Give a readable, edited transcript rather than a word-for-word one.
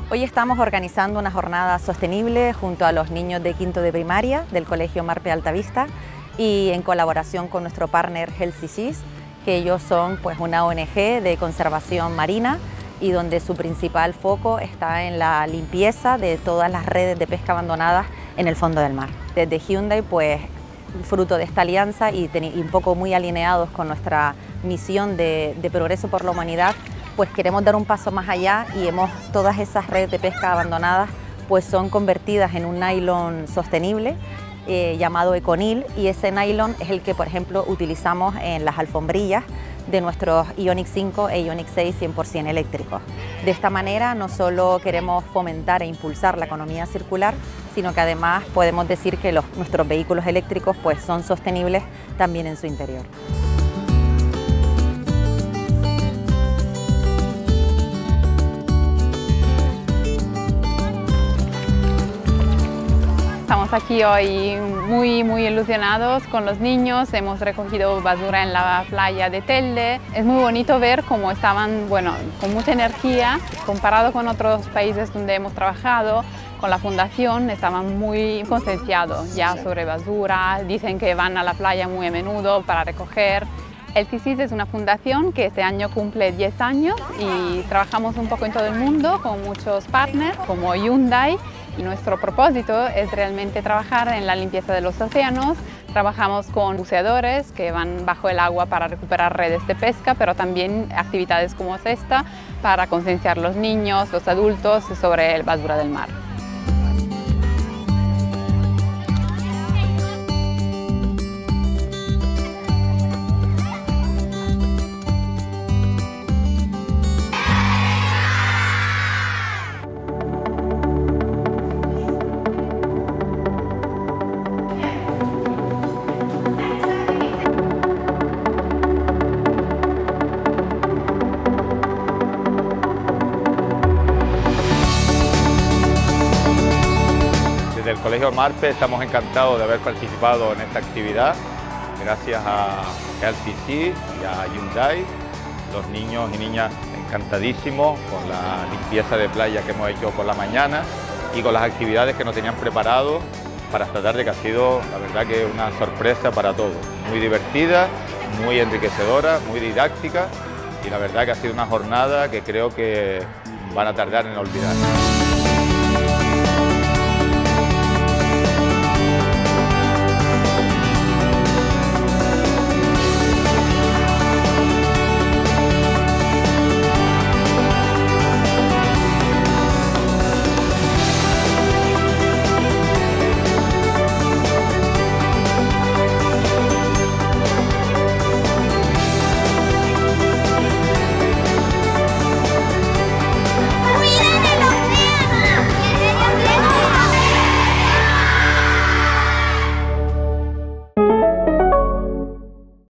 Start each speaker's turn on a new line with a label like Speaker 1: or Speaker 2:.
Speaker 1: Hoy estamos organizando una jornada sostenible junto a los niños de quinto de primaria del Colegio Marpe Altavista y en colaboración con nuestro partner Healthy Seas, que ellos son pues una ONG de conservación marina y donde su principal foco está en la limpieza de todas las redes de pesca abandonadas en el fondo del mar. Desde Hyundai, pues fruto de esta alianza y un poco muy alineados con nuestra misión de progreso por la humanidad, pues queremos dar un paso más allá y todas esas redes de pesca abandonadas pues son convertidas en un nylon sostenible llamado Econil, y ese nylon es el que, por ejemplo, utilizamos en las alfombrillas de nuestros Ioniq 5 e Ioniq 6 100% eléctricos. De esta manera no solo queremos fomentar e impulsar la economía circular, sino que además podemos decir que nuestros vehículos eléctricos pues son sostenibles también en su interior.
Speaker 2: Estamos aquí hoy muy ilusionados con los niños, hemos recogido basura en la playa de Telde. Es muy bonito ver cómo estaban, con mucha energía, comparado con otros países donde hemos trabajado. Con la fundación estaban muy concienciados ya sobre basura, dicen que van a la playa muy a menudo para recoger. Healthy Seas es una fundación que este año cumple 10 años y trabajamos un poco en todo el mundo con muchos partners como Hyundai, y nuestro propósito es realmente trabajar en la limpieza de los océanos. Trabajamos con buceadores que van bajo el agua para recuperar redes de pesca, pero también actividades como esta para concienciar a los niños, los adultos sobre la basura del mar.
Speaker 3: Desde el Colegio Marpe estamos encantados de haber participado en esta actividad, gracias a Healthy Seas y a Hyundai. Los niños y niñas encantadísimos con la limpieza de playa que hemos hecho por la mañana y con las actividades que nos tenían preparado para esta tarde, que ha sido, la verdad, que una sorpresa para todos. Muy divertida, muy enriquecedora, muy didáctica, y la verdad que ha sido una jornada que creo que van a tardar en olvidar.